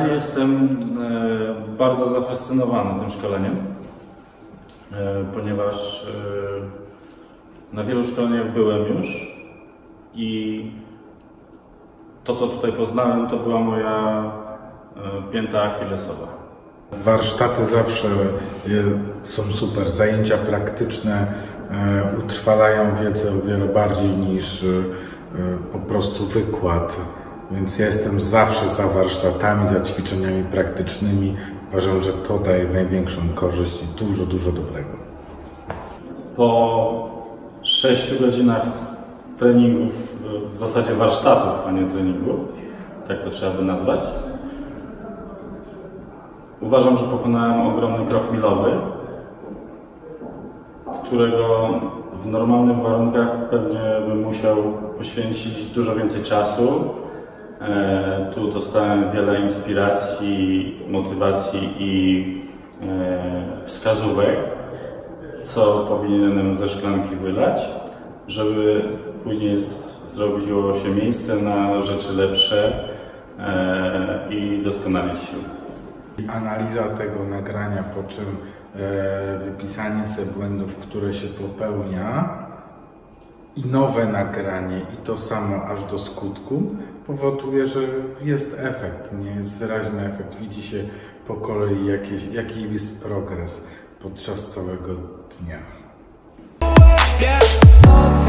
Generalnie jestem bardzo zafascynowany tym szkoleniem, ponieważ na wielu szkoleniach byłem już i to, co tutaj poznałem, to była moja pięta achillesowa. Warsztaty zawsze są super, zajęcia praktyczne utrwalają wiedzę o wiele bardziej niż po prostu wykład. Więc ja jestem zawsze za warsztatami, za ćwiczeniami praktycznymi. Uważam, że to daje największą korzyść i dużo, dużo dobrego. Po 6 godzinach treningów, w zasadzie warsztatów, a nie treningów, tak to trzeba by nazwać, uważam, że pokonałem ogromny krok milowy, którego w normalnych warunkach pewnie bym musiał poświęcić dużo więcej czasu. Tu dostałem wiele inspiracji, motywacji i wskazówek, co powinienem ze szklanki wylać, żeby później zrobiło się miejsce na rzeczy lepsze i doskonalić się. Analiza tego nagrania, po czym wypisanie sobie błędów, które się popełnia i nowe nagranie i to samo aż do skutku powoduje, że jest efekt, nie jest wyraźny efekt. Widzi się po kolei jaki jest progres podczas całego dnia.